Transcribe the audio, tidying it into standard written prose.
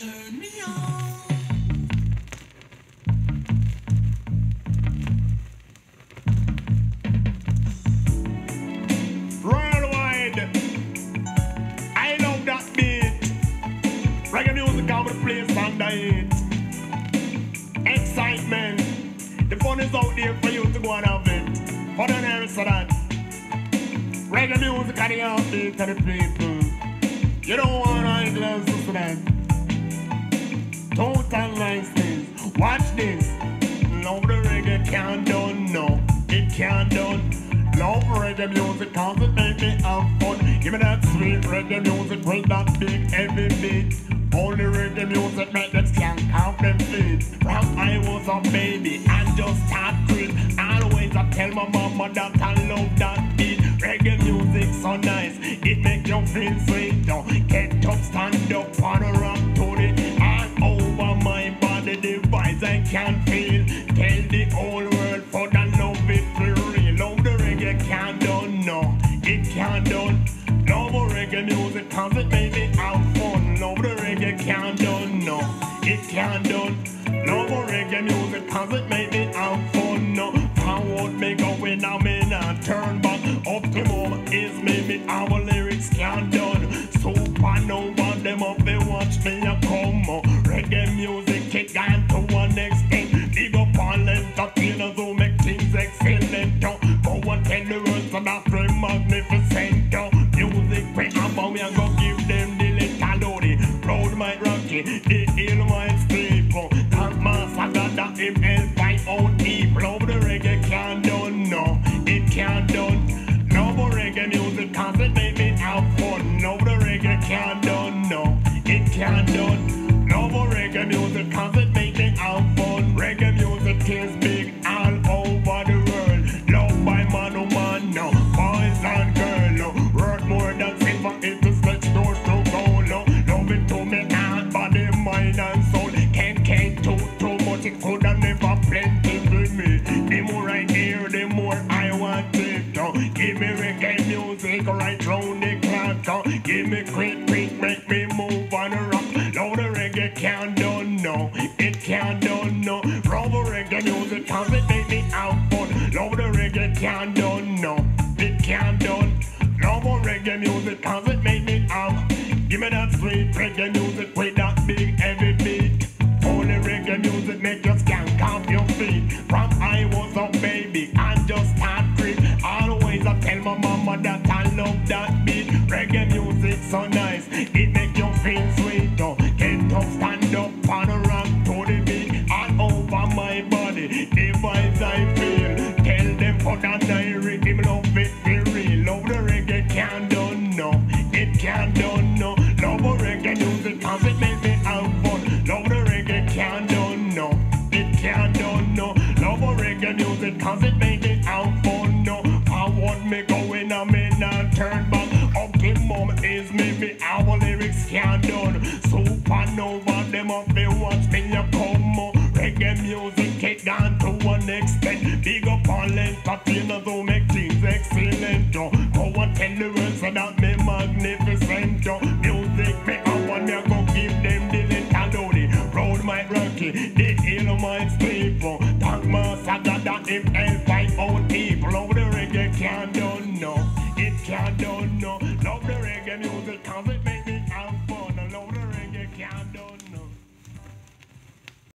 Turn me on. Worldwide, I love that beat. Reggae music out of the place under it. Excitement. The fun is out there for you to go and have it. For the nerves of that. Reggae music and the heartbeat of the people. You don't want eyeglasses to that. Total nice things. Watch this. Love the reggae can't done, no. It can't done. Love reggae music cause it make me have fun. Give me that sweet reggae music with that big heavy beat. Only reggae music make them skank off them feet. From I was a baby and just start creep. Always I tell my mama that I love that beat. Reggae music so nice, it make you feel sweet. Don't get up, stand up, and rock to it. All over my body, the vibes I can feel. Tell the whole world for that love it for real. Love the reggae can't done, no, it can't done. Love reggae music cause it make me have fun. Love the reggae can't done, no, it can't done. Love reggae music cause it make me have fun, no. Forward me going, I may not turn back. Up the moment is maybe our lyrics can't done. Supernova, them up they watch me a come. Reggae music it gone to one extent. Big up all entertainers who make things excellent. Go and tell the world so that's very magnificent. Music we about me and go give them the little loady. Proud my Rocky, the ill my people. Thank Master God that him help my own people. Love the reggae can't done, no, it can't done. Love reggae music cause it make me have fun. Love the reggae can't done, no, it can't done. Love reggae music cause it make me have fun. Reggae music is big all over the world. Love by man oh man, no, boys and girls, no. Worth more than silver if it's next door to gold, no. Love it to me heart, body, mind and soul. Can't too much, it could have never plenty with me. The more I hear, the more I want it. Give me reggae music right round the clock. Give me quick, make me move and rock. Love the reggae can't done, no, it can't done, no. Love reggae music cause it make me have fun. Love the reggae can't done, no, it can't done. Love reggae music cause it make me have. Give me that sweet reggae music with that big heavy beat. Only reggae music make you skank off your feet. From I was a baby and just start creep. Always I tell my mama that I love that beat. Reggae music so nice, it make you feel sweet. Get up, stand up, and rock to the beat. All over my body, the vibes I feel. Tell them for that I rhythm, love it for real. Love the reggae can't done, no, it can't done, no. Love reggae music cause it make me have fun. Love the reggae can't done, no, it can't done, no. Love reggae music cause it make me have fun, no. Forward me going, I may not turn back. Up the moment is maybe our lyrics can't done. Supernova, them up they watch me a come. Reggae music it gone to one extent. Big up all entertainers who make things excellent. Go and tell the world so that me magnificent. Music me I want me I go give them the little loady. Proud my Rocky, the ill minds people. Thank Master God that him help my own people. Love the reggae can't done, no, it can't done, no. Love the reggae music cause it make